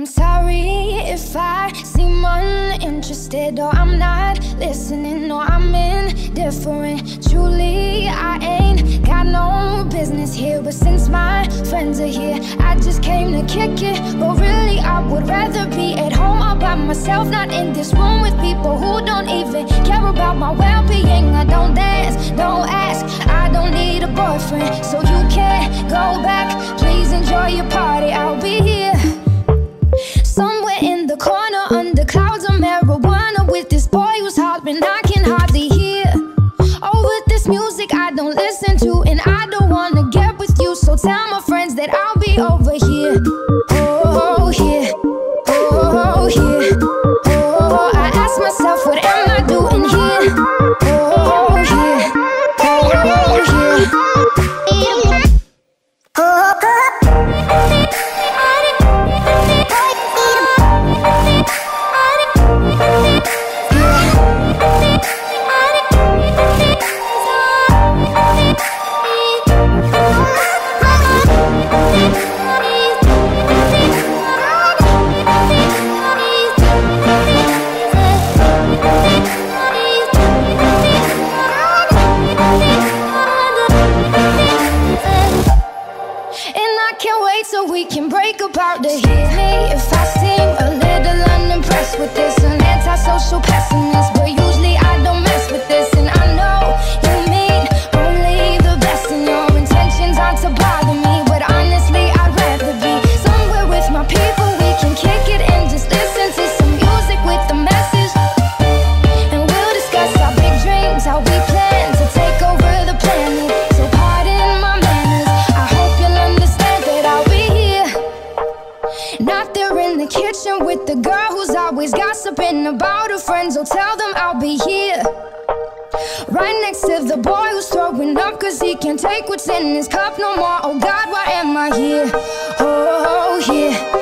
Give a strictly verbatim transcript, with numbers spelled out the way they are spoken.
I'm sorry if I seem uninterested, or I'm not listening, or I'm indifferent. Truly, I ain't got no business here, but since my friends are here, I just came to kick it. But really, I would rather be at home all by myself, not in this room with people who don't even care about my well-being. I don't dance, don't ask, I don't need a boyfriend, so you can't go back. Please enjoy your party, I'll be here somewhere in the corner under clouds of marijuana with this boy who's hollering I can hardly hear. Oh, with this music I don't listen to, and I don't wanna get with you, so tell my friends that I'll be over here. Oh, here, oh, here, oh, I ask myself, what am I doing here? Oh, here, oh, here, oh, so we can break apart to hear me if I seem a little unimpressed with this. An antisocial pessimist, but usually I don't mess with this. And I know you mean only the best, and your intentions aren't to bother me, but honestly I'd rather be somewhere with my people. We can kick it and just listen to some music with a message, and we'll discuss our big dreams, how we plan to take over the planet. So pardon my manners, I hope you'll understand that I'll be not there in the kitchen with the girl who's always gossiping about her friends. Oh, tell them I'll be here right next to the boy who's throwing up cause he can't take what's in his cup no more. Oh God, why am I here? Oh, here.